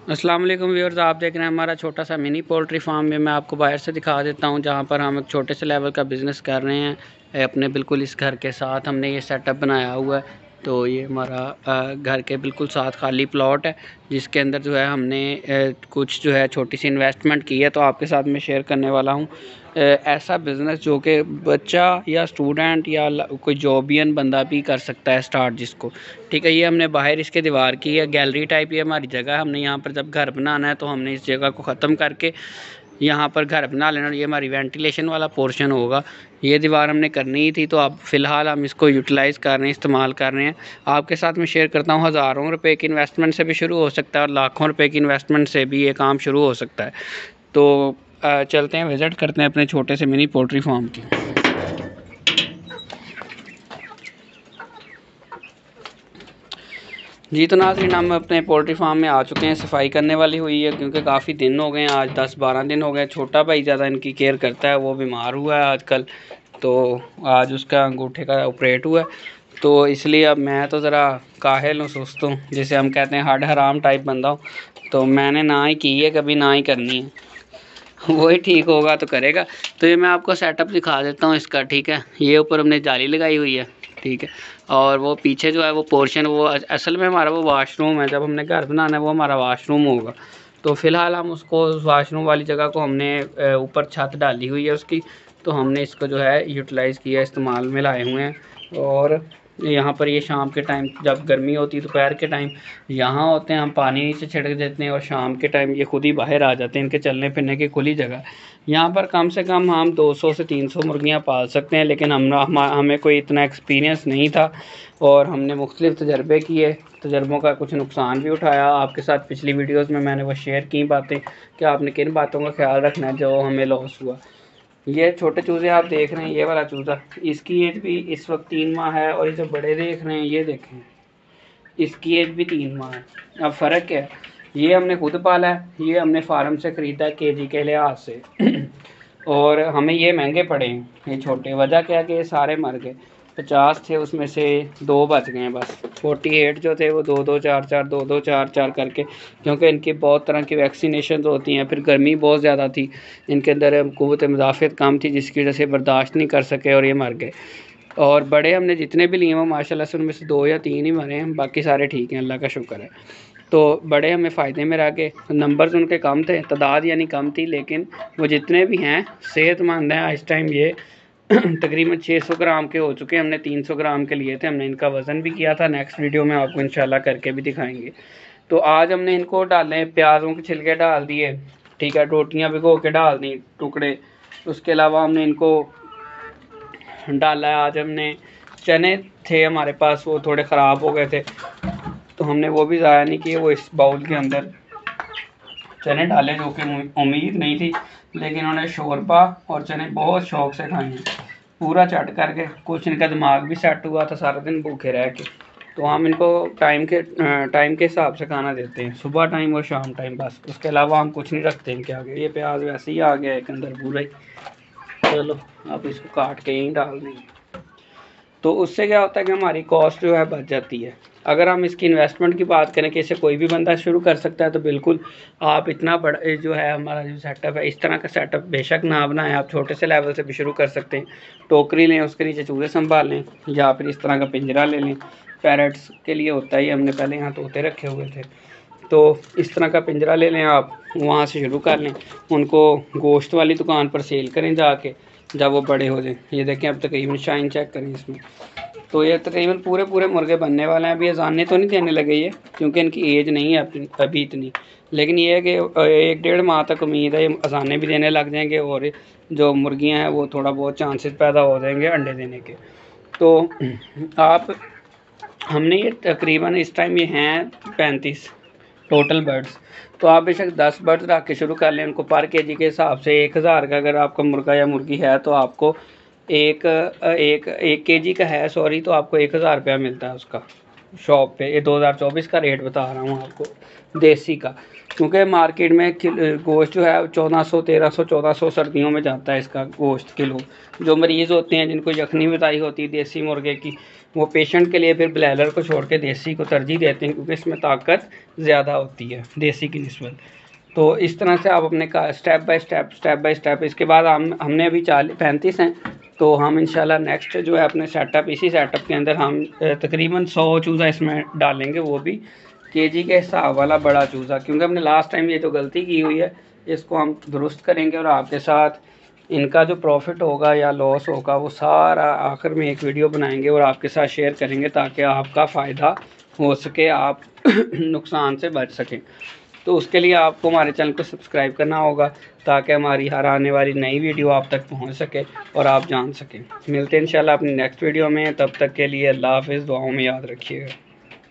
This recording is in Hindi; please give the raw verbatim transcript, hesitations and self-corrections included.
अस्सलाम वालेकुम व्यूअर्स, आप देख रहे हैं हमारा छोटा सा मिनी पोल्ट्री फार्म में। मैं आपको बाहर से दिखा देता हूं जहां पर हम एक छोटे से लेवल का बिज़नेस कर रहे हैं अपने बिल्कुल इस घर के साथ। हमने ये सेटअप बनाया हुआ है। तो ये हमारा घर के बिल्कुल साथ खाली प्लॉट है जिसके अंदर जो है हमने कुछ जो है छोटी सी इन्वेस्टमेंट की है। तो आपके साथ मैं शेयर करने वाला हूँ ऐसा बिज़नेस जो कि बच्चा या स्टूडेंट या कोई जॉबियन बंदा भी कर सकता है स्टार्ट जिसको। ठीक है, ये हमने बाहर इसके दीवार की है, गैलरी टाइप ये हमारी जगह है। हमने यहाँ पर जब घर बनाना है तो हमने इस जगह को ख़त्म करके यहाँ पर घर बना लेना। ये हमारी वेंटिलेशन वाला पोर्शन होगा। ये दीवार हमने करनी ही थी तो अब फ़िलहाल हम इसको यूटिलाइज़ कर रहे हैं, इस्तेमाल कर रहे हैं। आपके साथ मैं शेयर करता हूँ हज़ारों रुपए की इन्वेस्टमेंट से भी शुरू हो सकता है और लाखों रुपए की इन्वेस्टमेंट से भी ये काम शुरू हो सकता है। तो चलते हैं, विज़िट करते हैं अपने छोटे से मिनी पोल्ट्री फार्म की। जी तो नाज़रीन, हम अपने पोल्ट्री फार्म में आ चुके हैं। सफाई करने वाली हुई है क्योंकि काफ़ी दिन हो गए हैं, आज दस बारह दिन हो गए। छोटा भाई ज़्यादा इनकी केयर करता है, वो बीमार हुआ है आजकल, तो आज उसका अंगूठे का ऑपरेट हुआ है। तो इसलिए अब मैं तो ज़रा काहिल हूँ, सुस्त हूँ, जिसे हम कहते हैं हड हराम टाइप बंदा हूँ। तो मैंने ना ही की है कभी, ना ही करनी है। वही ठीक होगा तो करेगा। तो ये मैं आपको सेटअप दिखा देता हूँ इसका। ठीक है, ये ऊपर हमने जाली लगाई हुई है। ठीक है, और वो पीछे जो है वो पोर्शन, वो असल में हमारा वो वाशरूम है। जब हमने घर बनाना है वो हमारा वाशरूम होगा। तो फ़िलहाल हम उसको, उस वाशरूम वाली जगह को हमने ऊपर छत डाली हुई है उसकी, तो हमने इसको जो है यूटिलाइज़ किया, इस्तेमाल में लाए हुए हैं। और यहाँ पर ये शाम के टाइम जब गर्मी होती है, दोपहर के टाइम यहाँ होते हैं, हम पानी नीचे छिड़क देते हैं और शाम के टाइम ये खुद ही बाहर आ जाते हैं। इनके चलने फिरने की खुली जगह। यहाँ पर कम से कम हम दो सौ से तीन सौ मुर्गियाँ पाल सकते हैं, लेकिन हम, हम हमें कोई इतना एक्सपीरियंस नहीं था और हमने मुख्तलिफ़ तजर्बे किए, तजर्बों का कुछ नुकसान भी उठाया। आपके साथ पिछली वीडियोज़ में मैंने वो शेयर की बातें कि आपने किन बातों का ख्याल रखना है जो हमें लॉस हुआ। ये छोटे चूज़े आप देख रहे हैं, ये वाला चूज़ा, इसकी एज भी इस वक्त तीन माह है और ये जो बड़े देख रहे हैं ये देखें, इसकी एज भी तीन माह है। अब फ़र्क क्या है, ये हमने खुद पाला है, ये हमने फार्म से ख़रीदा है केजी के लिहाज से और हमें ये महंगे पड़े हैं ये छोटे। वजह क्या है कि ये सारे मर गए। पचास थे उसमें से दो बच गए हैं बस। अड़तालीस जो थे वो दो दो चार चार दो दो चार चार करके, क्योंकि इनकी बहुत तरह की वैक्सीनेशन होती हैं। फिर गर्मी बहुत ज़्यादा थी, इनके अंदर क़ुव्वत मुदाफ़अत कम थी जिसकी वजह से बर्दाश्त नहीं कर सके और ये मर गए। और बड़े हमने जितने भी लिए हैं माशाल्लाह से उनमें से दो या तीन ही मरे हैं, बाकी सारे ठीक हैं, अल्लाह का शुक्र है। तो बड़े हमें फ़ायदे में रह गए। नंबर्स उनके कम थे, तादाद यानी कम थी, लेकिन वो जितने भी हैं सेहतमंद हैं। इस टाइम ये तकरीबन छः सौ ग्राम के हो चुके हैं। हमने तीन सौ ग्राम के लिए थे, हमने इनका वज़न भी किया था। नेक्स्ट वीडियो में आपको इंशाल्लाह करके भी दिखाएंगे। तो आज हमने इनको डाले, प्याज़ों के छिलके डाल दिए, ठीक है, रोटियाँ भिगो के डाल दी टुकड़े। उसके अलावा हमने इनको डाला है, आज हमने चने थे हमारे पास, वो थोड़े ख़राब हो गए थे तो हमने वो भी ज़ाया नहीं किए, वो इस बाउल के अंदर चने डाले जो कि उम्मीद नहीं थी, लेकिन उन्होंने शोरबा और चने बहुत शौक़ से खाए हैं, पूरा चट करके। कुछ इनका दिमाग भी सेट हुआ था सारा दिन भूखे रह के। तो हम इनको टाइम के टाइम के हिसाब से खाना देते हैं, सुबह टाइम और शाम टाइम बस। उसके अलावा हम कुछ नहीं रखते इनके आगे। ये प्याज वैसे ही आ गया एक अंदर पूरा ही। चलो आप इसको काट के यहीं डाल देंगे, तो उससे क्या होता है कि हमारी कॉस्ट जो है बच जाती है। अगर हम इसकी इन्वेस्टमेंट की बात करें कि इसे कोई भी बंदा शुरू कर सकता है, तो बिल्कुल आप इतना बड़ा जो है हमारा जो सेटअप है, इस तरह का सेटअप बेशक ना बनाएं, आप छोटे से लेवल से भी शुरू कर सकते हैं। टोकरी लें, उसके नीचे चूज़े संभाल लें, या फिर इस तरह का पिंजरा ले लें। पैरट्स के लिए होता ही, हमने पहले यहाँ तोते रखे हुए थे, तो इस तरह का पिंजरा ले लें आप, वहाँ से शुरू कर लें। उनको गोश्त वाली दुकान पर सेल करें जाके जब वो बड़े हो जाएं। ये देखें अब तकरीबन शाइन चेक करें इसमें, तो ये तकरीबन पूरे पूरे मुर्गे बनने वाले हैं। अभी अजाने तो नहीं देने लगे ये, क्योंकि इनकी एज नहीं है अभी इतनी, लेकिन ये है कि एक डेढ़ माह तक उम्मीद है ये अजाने भी देने लग जाएंगे और जो मुर्गियां हैं वो थोड़ा बहुत चांसेस पैदा हो जाएंगे अंडे देने के। तो आप, हमने ये तकरीबन इस टाइम ये हैं पैंतीस टोटल बर्ड्स। तो आप बेशक दस बर्ड्स रख के शुरू कर लें। उनको पर केजी के हिसाब से एक हज़ार का अगर आपका मुर्गा या मुर्गी है तो आपको एक एक एक केजी का है सॉरी, तो आपको एक हज़ार रुपया मिलता है उसका। शॉप पे। ये दो हज़ार चौबीस का रेट बता रहा हूँ आपको देसी का, क्योंकि मार्केट में गोश्त जो है चौदह सौ तेरह सौ चौदह सौ सर्दियों में जाता है इसका गोश्त किलो। जो मरीज़ होते हैं जिनको यखनी बताई होती है देसी मुर्गे की, वो पेशेंट के लिए फिर ब्लैलर को छोड़ के देसी को तरजीह देते हैं, क्योंकि इसमें ताकत ज़्यादा होती है देसी की निस्बत। तो इस तरह से आप अपने का step by step step by step. इसके बाद हम हमने अभी चालीस पैंतीस हैं, तो हम इंशाल्लाह नेक्स्ट जो है अपने सेटअप इसी सेटअप के अंदर हम तकरीबन सौ चूज़ा इसमें डालेंगे, वो भी केजी के हिसाब वाला बड़ा चूज़ा, क्योंकि हमने लास्ट टाइम ये जो गलती की हुई है इसको हम दुरुस्त करेंगे और आपके साथ इनका जो प्रॉफिट होगा या लॉस होगा वो सारा आखिर में एक वीडियो बनाएंगे और आपके साथ शेयर करेंगे, ताकि आपका फ़ायदा हो सके, आप नुकसान से बच सकें। तो उसके लिए आपको हमारे चैनल को सब्सक्राइब करना होगा, ताकि हमारी हर आने वाली नई वीडियो आप तक पहुंच सके और आप जान सकें। मिलते हैं इंशाल्लाह अपनी नेक्स्ट वीडियो में, तब तक के लिए अल्लाह हाफ़िज़, दुआओं में याद रखिएगा।